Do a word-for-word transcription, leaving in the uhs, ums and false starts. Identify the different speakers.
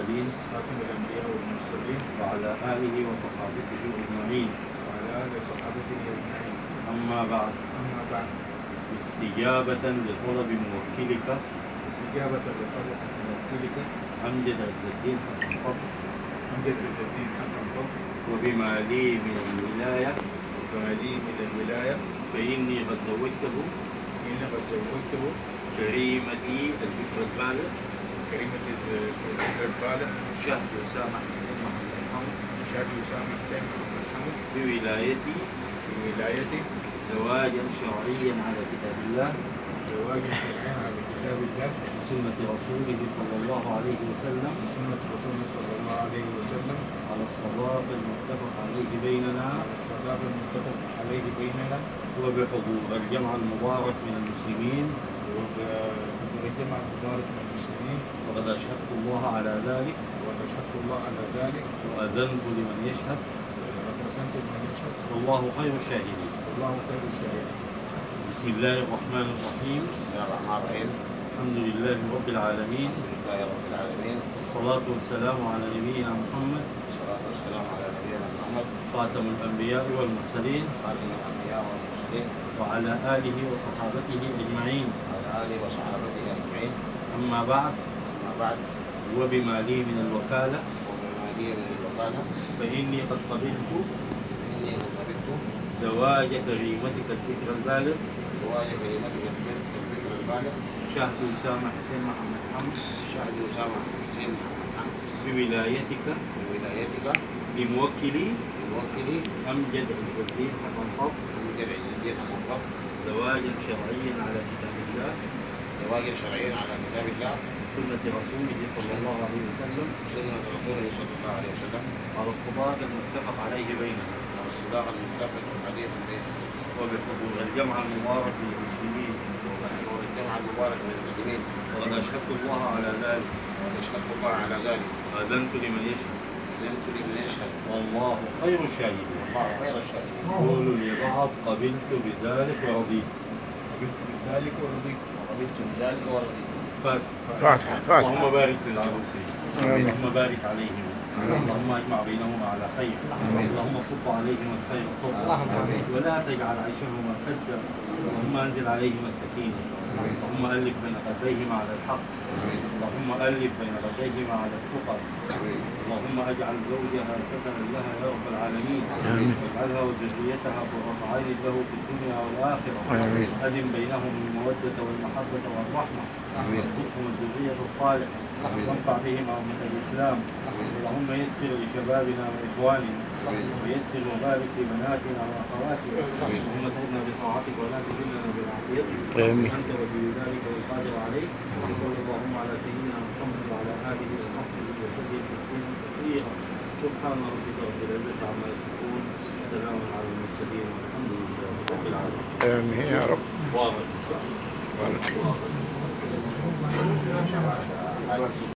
Speaker 1: والمرسلين
Speaker 2: خاتم الأنبياء والمرسلين
Speaker 1: وعلى آله وصحابته أجمعين.
Speaker 2: وعلى آله وصحابته أجمعين.
Speaker 1: أما بعد.
Speaker 2: أما بعد.
Speaker 1: استجابة لطلب موكلك
Speaker 2: استجابة لطلب موكلك
Speaker 1: أمجد عز الدين حسن فضل
Speaker 2: أمجد عز الدين حسن فضل
Speaker 1: وبما لي من الولاية
Speaker 2: وما لي من الولاية
Speaker 1: فإني قد زوجته
Speaker 2: إني قد زوجته
Speaker 1: كريمتي البكر البالغ
Speaker 2: كريمة الذكر البالغ
Speaker 1: شهد أسامة حسين محمد حمد
Speaker 2: شهد أسامة حسين محمد حمد
Speaker 1: بولايتي
Speaker 2: بولايتي
Speaker 1: زواجا شرعيا على كتاب الله
Speaker 2: زواجا شرعيا على كتاب الله
Speaker 1: وسنة رسوله صلى الله عليه وسلم
Speaker 2: وسنة رسوله صلى الله عليه وسلم
Speaker 1: على الصواب المتفق عليه بيننا
Speaker 2: على الصداق المتفق عليه بيننا
Speaker 1: وبحضور الجمع المبارك من المسلمين
Speaker 2: وبحضور الجمع المبارك من المسلمين.
Speaker 1: وقد أشهدت الله على ذلك
Speaker 2: وأشهدت الله على ذلك
Speaker 1: وأذنت لمن يشهد
Speaker 2: وأذنت لمن يشهد
Speaker 1: والله خير الشاهدين.
Speaker 2: والله خير الشاهدين.
Speaker 1: بسم الله الرحمن الرحيم.
Speaker 3: بسم الله الرحمن الرحيم.
Speaker 1: الحمد لله رب العالمين.
Speaker 3: الحمد لله رب العالمين.
Speaker 1: والصلاة والسلام على نبينا محمد
Speaker 3: والصلاة والسلام على نبينا محمد
Speaker 1: خاتم الأنبياء والمرسلين
Speaker 3: خاتم الأنبياء والمرسلين
Speaker 1: وعلى آله وصحابته أجمعين.
Speaker 3: وعلى آله وصحابته أجمعين.
Speaker 1: أما بعد.
Speaker 3: أما بعد.
Speaker 1: وبما لي من الوكالة
Speaker 3: وبما لي من الوكالة
Speaker 1: فإني قد قبلت
Speaker 3: فإني قد قبلت
Speaker 1: زواج كريمتك البكر البالغ
Speaker 3: زواج كريمتك البكر البالغ
Speaker 1: شهد أسامة حسين محمد حمد
Speaker 3: شهد أسامة حسين محمد حمد
Speaker 1: بولايتك
Speaker 3: بولايتك
Speaker 1: بموكلي
Speaker 3: بموكلي
Speaker 1: أمجد عز الدين حسن فضل
Speaker 3: أمجد عز الدين حسن فضل
Speaker 1: زواجا شرعيا على كتاب الله
Speaker 3: زواجا شرعيا على كتاب الله
Speaker 1: سنة رسوله صلى الله عليه وسلم
Speaker 3: وسنة رسوله صلى الله عليه وسلم
Speaker 1: على الصداق المتفق عليه بيننا
Speaker 3: على الصداق المتفق عليه بيننا
Speaker 1: وبحضور الجمع المبارك من المسلمين
Speaker 3: وبحضور الجمع المبارك من المسلمين.
Speaker 1: وقد أشهدت الله على ذلك
Speaker 3: وأشهدت الله على ذلك
Speaker 1: وأذنت لمن يشهد
Speaker 3: أذنت لمن يشهد
Speaker 1: والله خير الشاهدين.
Speaker 3: والله خير الشاهدين.
Speaker 1: قولوا لبعض قبلت بذلك ورضيت.
Speaker 2: قبلت بذلك ورضيت.
Speaker 3: وقبلت بذلك ورضيت.
Speaker 1: فاتحة فاتحة. اللهم بارك للعروسين. اللهم بارك عليهم. اللهم اجمع بينهما على خير. اللهم صب عليهم الخير صبا ولا تجعل عيشهما كدا. اللهم انزل عليهما السكينة. اللهم ألف بين قلبيهما على الحق. اللهم ألف بين قلبيهما على التقى. اللهم اجعل زوجها سكنا لها يا رب العالمين. واجعلها وذريتها قرة عين له في الدنيا والآخرة. أدم بينهم المودة والمحبة والرحمة. وارزقهم الذرية الصالحة. وانفع بهم أمة الإسلام. اللهم يسر لشبابنا وإخواننا. ويسر وبارك لبناتنا وأخواتنا. اللهم سعدنا بطاعتك ولا تذلنا بمعصيتك. أنت ولي ذلك والقادر عليه. وصلى اللهم على سيدنا محمد وعلى آله وصحبه وسلم تسليما كثيرا. سبحان ربك رب العزة عما يصفون. سلام على المرسلين والحمد لله رب العالمين.
Speaker 4: آمين يا رب.
Speaker 1: واضح إن شاء الله.
Speaker 4: بارك.